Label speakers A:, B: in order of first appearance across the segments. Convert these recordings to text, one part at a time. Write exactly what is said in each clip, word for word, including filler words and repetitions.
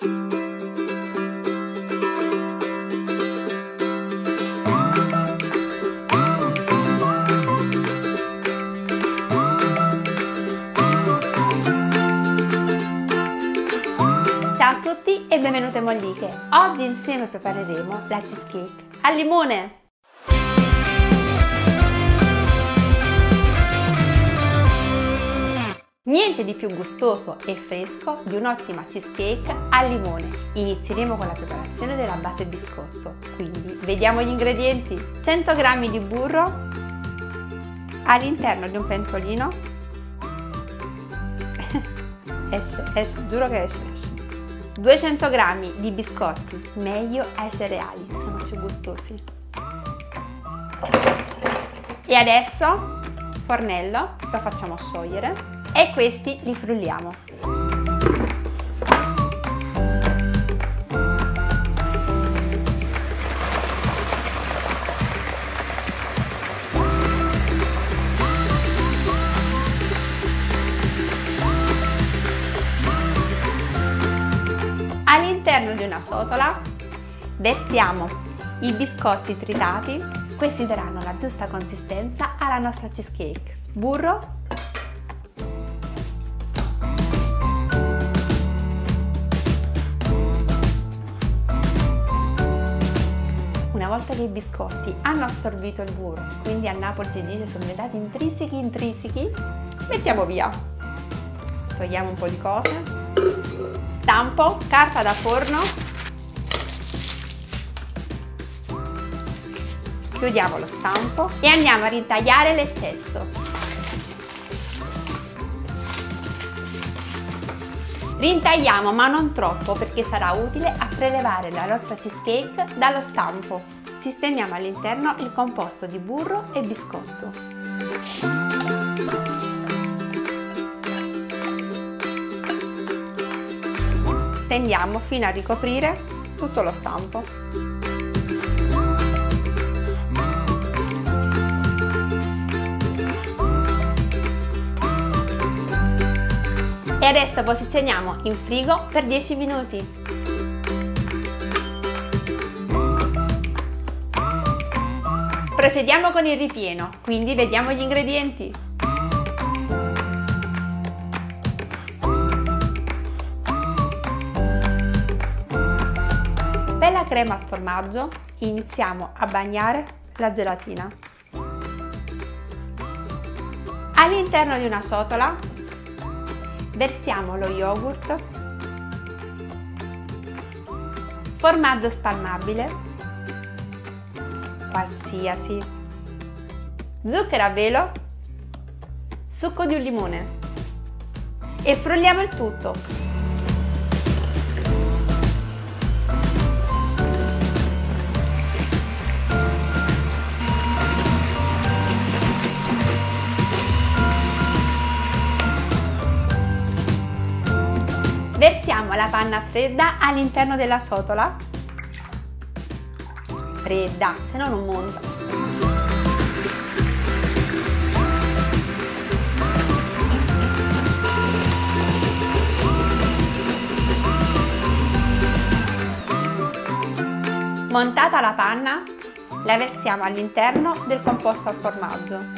A: Ciao a tutti e benvenute molliche! Oggi insieme prepareremo la cheesecake al limone! Niente di più gustoso e fresco di un'ottima cheesecake al limone. Inizieremo con la preparazione della base biscotto, quindi vediamo gli ingredienti. cento grammi di burro all'interno di un pentolino. esce, esce, giuro che esce, esce. duecento grammi di biscotti, meglio ai cereali, sono più gustosi. E adesso fornello, lo facciamo sciogliere e questi li frulliamo. All'interno di una ciotola versiamo i biscotti tritati, questi daranno la giusta consistenza alla nostra cheesecake. Burro, una volta che i biscotti hanno assorbito il burro, quindi a Napoli si dice sono diventati intrinsichi intrinsichi, mettiamo via, togliamo un po' di cose. Stampo, carta da forno, chiudiamo lo stampo e andiamo a ritagliare l'eccesso. Ritagliamo ma non troppo perché sarà utile a prelevare la nostra cheesecake dallo stampo. Sistemiamo all'interno il composto di burro e biscotto. Stendiamo fino a ricoprire tutto lo stampo. E adesso posizioniamo in frigo per dieci minuti. Procediamo con il ripieno, quindi vediamo gli ingredienti. Per la crema al formaggio iniziamo a bagnare la gelatina. All'interno di una ciotola versiamo lo yogurt, formaggio spalmabile, qualsiasi, zucchero a velo, succo di un limone e frulliamo il tutto. Versiamo la panna fredda all'interno della ciotola, fredda, se no non monta. Montata la panna, la versiamo all'interno del composto al formaggio.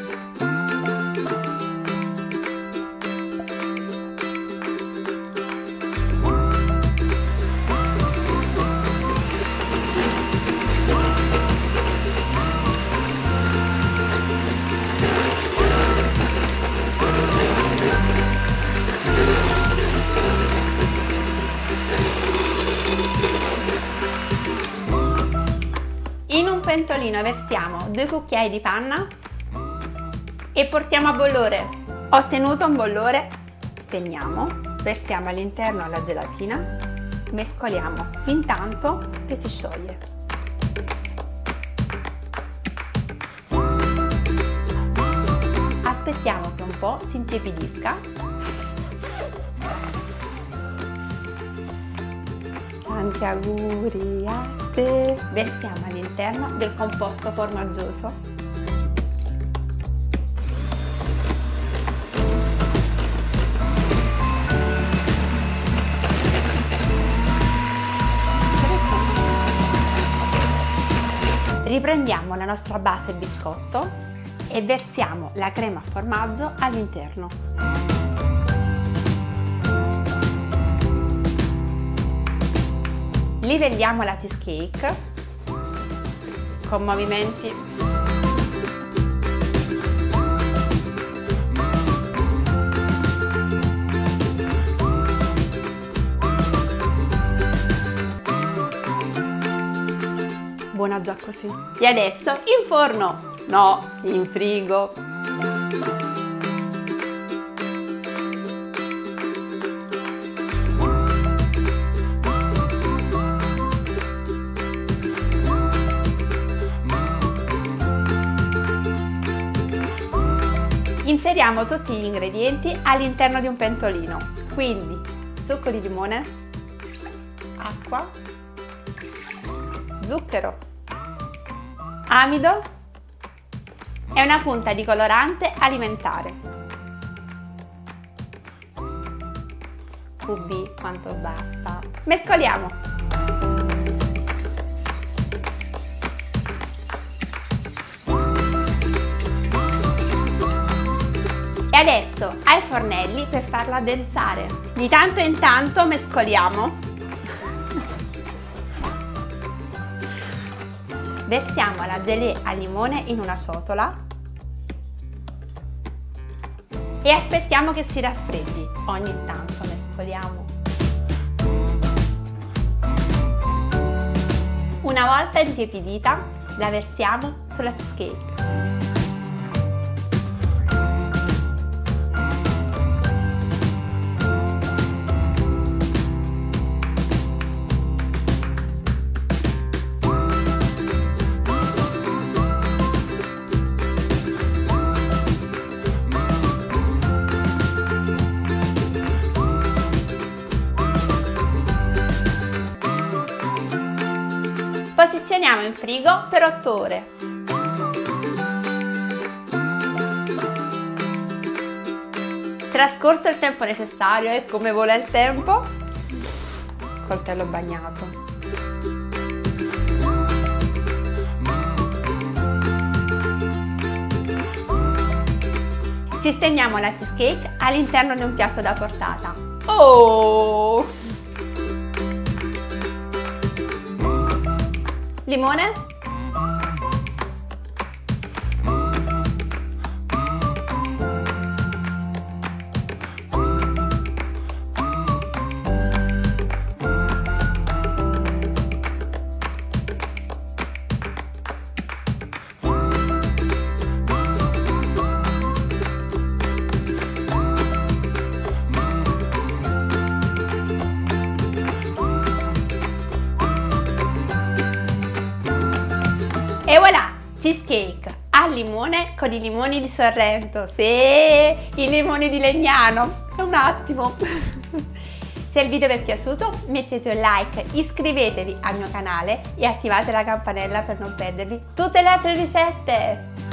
A: In un pentolino versiamo due cucchiai di panna e portiamo a bollore. Ottenuto un bollore, spegniamo, versiamo all'interno la gelatina, mescoliamo fin tanto che si scioglie. Aspettiamo che un po' si intiepidisca. Tanti auguri a te! Versiamo all'interno del composto formaggioso. Riprendiamo la nostra base biscotto e versiamo la crema formaggio all'interno. Livelliamo la cheesecake con movimenti buona già così. E adesso in forno, no, in frigo. Inseriamo tutti gli ingredienti all'interno di un pentolino, quindi succo di limone, acqua, zucchero, amido e una punta di colorante alimentare. Q B quanto basta. Mescoliamo. E adesso ai fornelli per farla addensare. Di tanto in tanto mescoliamo. Versiamo la gelée al limone in una ciotola e aspettiamo che si raffreddi. Ogni tanto mescoliamo. Una volta intiepidita, la versiamo sulla cheesecake. Posizioniamo in frigo per otto ore. Trascorso il tempo necessario e come vola il tempo, coltello bagnato. Sistemiamo la cheesecake all'interno di un piatto da portata. Oh! Limone, e voilà! Cheesecake al limone con i limoni di Sorrento. Sì, i limoni di Legnano. Un attimo. Se il video vi è piaciuto mettete un like, iscrivetevi al mio canale e attivate la campanella per non perdervi tutte le altre ricette.